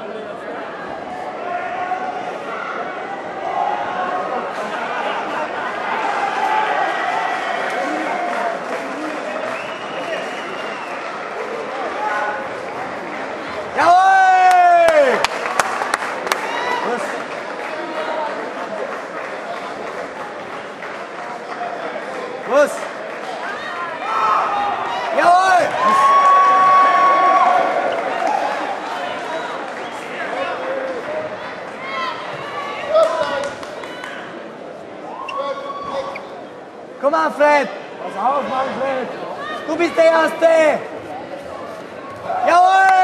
Los! Jawohl! Komm Manfred! Pass auf, Manfred! Du bist der Erste! Jawohl!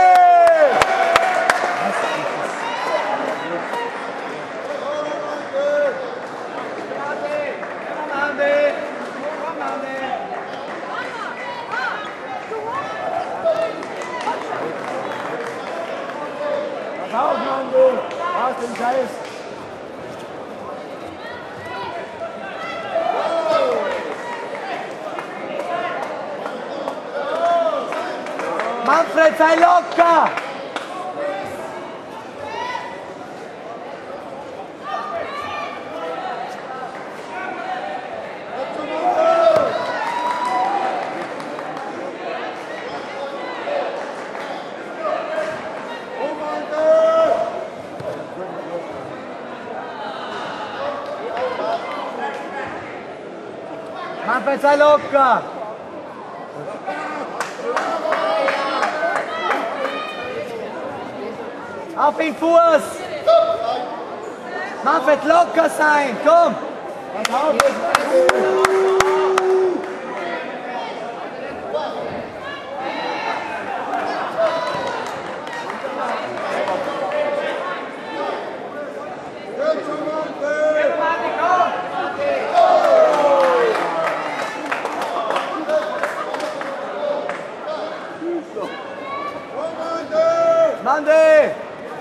Pass auf, Mann! Aus dem Scheiß! Manfred, sei locker! Manfred, sei locker! Auf den Fuß! Manfred, locker sein! Komm! Pass auf! Mande!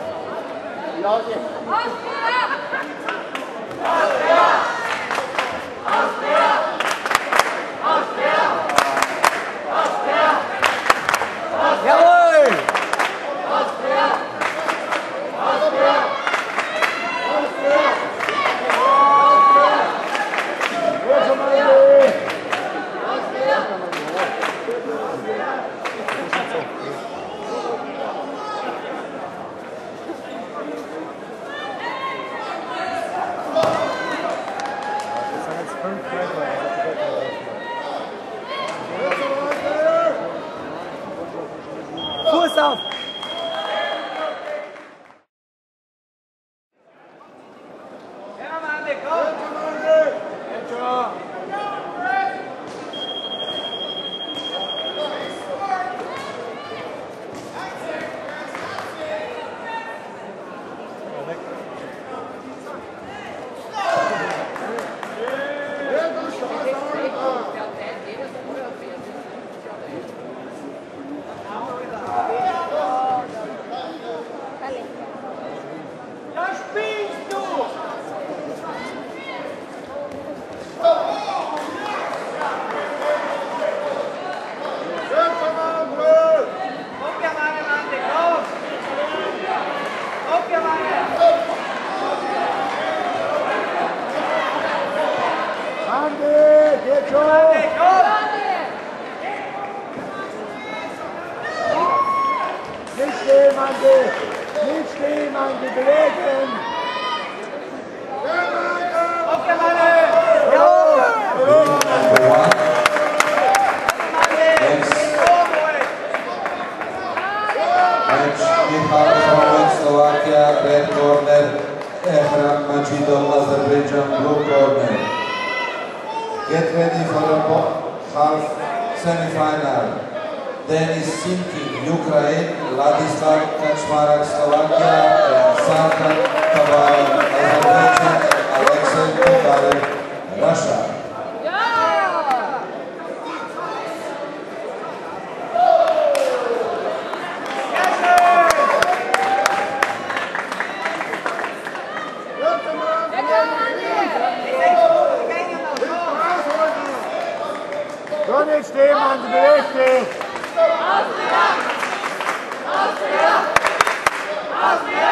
Jawohl! Fuß auf! Ja, Mann, komm! Jetzt schon! Nicht stehen, Mann, bewegen! Okay, Mann! Slovakia, red corner, Ehram Majidov, Azerbaijan, blue corner. Get ready for the half semi-final. Denis Simkin, Ukraine, Ladislav Kaczmarek, Slovakia, and Sarkan Tavarev, Azerbaijan, and Alexei Tokarev, Russia. So nicht stehen, Mann, beweg dich! Austria!